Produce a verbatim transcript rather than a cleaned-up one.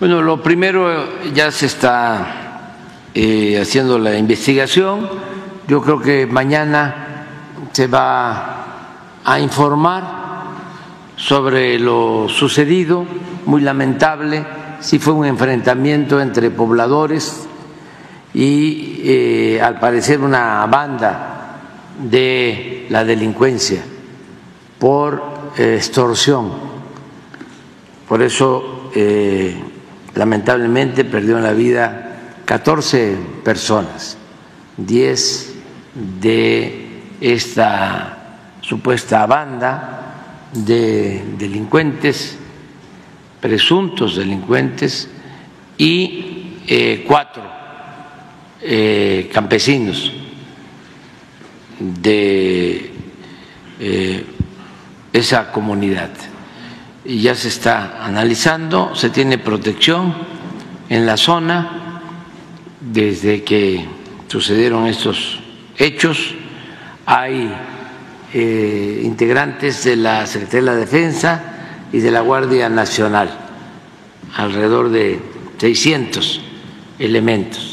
Bueno, lo primero, ya se está eh, haciendo la investigación. Yo creo que mañana se va a informar sobre lo sucedido, muy lamentable. Sí fue un enfrentamiento entre pobladores y eh, al parecer una banda de la delincuencia por eh, extorsión. Por eso eh, lamentablemente perdieron la vida catorce personas, diez de esta supuesta banda de delincuentes, presuntos delincuentes, y eh, cuatro eh, campesinos de eh, esa comunidad. Y ya se está analizando, se tiene protección en la zona desde que sucedieron estos hechos. Hay eh, integrantes de la Secretaría de la Defensa y de la Guardia Nacional, alrededor de seiscientos elementos.